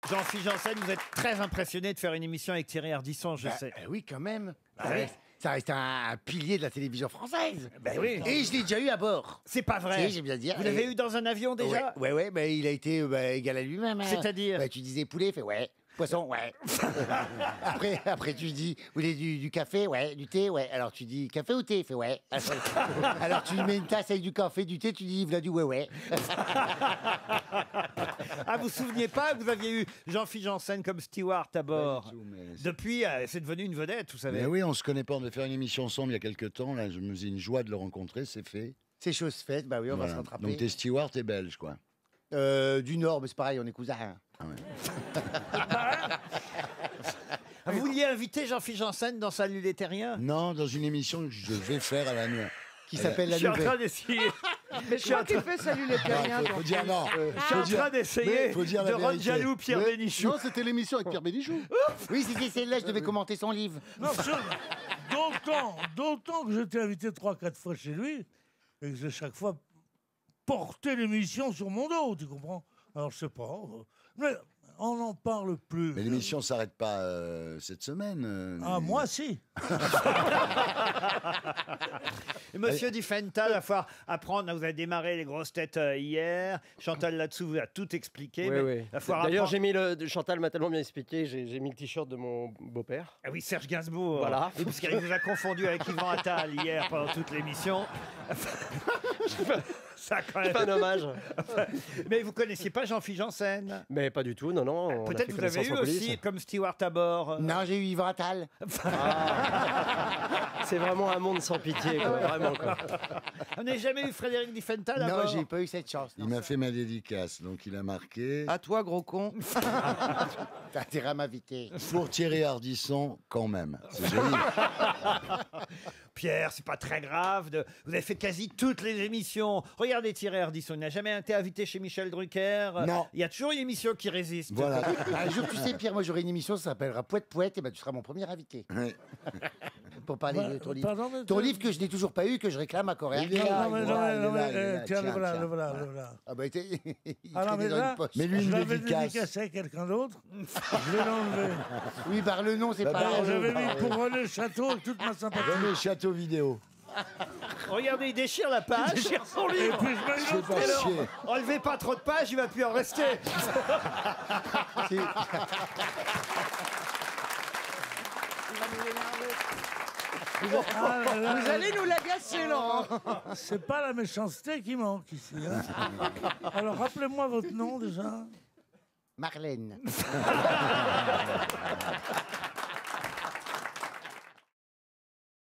Jean-Philippe Janssen, vous êtes très impressionné de faire une émission avec Thierry Ardisson, je sais. Oui, quand même. Ouais. Ça reste un pilier de la télévision française. Ben oui. Et je l'ai déjà eu à bord. C'est pas vrai. Si, j'aime bien dire. Vous l'avez eu dans un avion déjà? Ouais, mais il a été égal à lui-même. Hein. C'est-à-dire? Tu disais poulet, il fait ouais. Poisson, ouais. après, tu dis, vous voulez du café, ouais. Du thé, ouais. Alors tu dis café ou thé, il fait ouais. Alors tu lui mets une tasse avec du café, du thé, tu dis, voilà du ouais. Ah, vous vous souveniez pas que vous aviez eu Jean-Philippe Janssen comme steward à bord? Depuis, c'est devenu une vedette, vous savez. Mais oui, on se connaît pas. On devait faire une émission ensemble il y a quelques temps. Là, je me faisais une joie de le rencontrer. C'est fait. C'est chose faite, bah oui, on va se rattraper. Donc t'es steward, t'es belge, quoi. Du Nord, mais c'est pareil, on est cousins. Ah ouais. Vous vouliez inviter Jean-Philippe Janssen dans Salut les Terriens? Non, dans une émission que je vais faire à la nuit. Qui s'appelle La Je suis en train Nouvelle. d'essayer. Mais je crois qu'il fait Salut les Terriens. Faut dire non. Je suis en train d'essayer faut dire la de rendre vérité. jaloux Pierre Bénichou. Non, c'était l'émission avec Pierre Bénichou. Oui, c'était celle-là, je devais commenter son livre. Non, d'autant que j'étais invité 3-4 fois chez lui et que j'ai chaque fois porté l'émission sur mon dos, tu comprends? Alors je sais pas, mais on n'en parle plus. Mais l'émission s'arrête pas cette semaine. Ah, moi si. Et Monsieur Diffenta, il va falloir apprendre. Vous avez démarré les grosses têtes hier. Chantal là-dessous vous a tout expliqué. Oui, mais oui. il va falloir D'ailleurs, apprendre- Chantal m'a tellement bien expliqué, j'ai mis le t-shirt de mon beau-père. Ah oui, Serge Gainsbourg. Voilà. Oui, parce qu'il vous a confondu avec Yvan Attal hier pendant toute l'émission. Ça, quand même. C'est pas un hommage. Mais vous connaissiez pas Jean-Philippe Janssen? Mais pas du tout, non, non. on a Peut-être fait vous avez connaissance eu en coulisses. aussi comme steward à bord. Non, j'ai eu Yvan Attal. C'est vraiment un monde sans pitié, quoi, vraiment. Quoi. On n'a jamais eu Frédéric Diffenta à Non, bord? j'ai pas eu cette chance. Il m'a fait ma dédicace, donc il a marqué. À toi, gros con. T'as intérêt à m'inviter. Pour Thierry Ardisson, quand même. C'est joli. Pierre, c'est pas très grave. Vous avez fait quasi toutes les émissions. Regardez Thierry Ardisson, il n'a jamais été invité chez Michel Drucker. Non. Il y a toujours une émission qui résiste. Voilà. Un jour, tu sais, Pierre, moi j'aurai une émission, ça s'appellera Poète Poète, et ben tu seras mon premier invité. Ouais. Pour parler de ton livre. Pardon, mais Ton livre que je n'ai toujours pas eu, que je réclame à Corée. Il est là, Non, mais il est là, il est là, il est là. tiens, Tiens, le tiens. voilà. Ah bah, il Ah non, traînait mais dans là, une poche. Mais lui, je une l'avais dédicace. dédicacé à quelqu'un d'autre. Je vais l'enlever. Oui, par le nom, c'est Bah, pas... bah, J'avais mis pour René Château avec toute ma sympathie. René Château vidéo. Regardez, il déchire la page. Il déchire son Et livre. puis je mets une C'est autre. pas chier. Enlevez pas trop de pages, il va plus en rester. Ah là là, Vous allez nous l'agacer, Laurent. c'est pas la méchanceté qui manque ici. Hein. Alors rappelez-moi votre nom déjà. Marlène.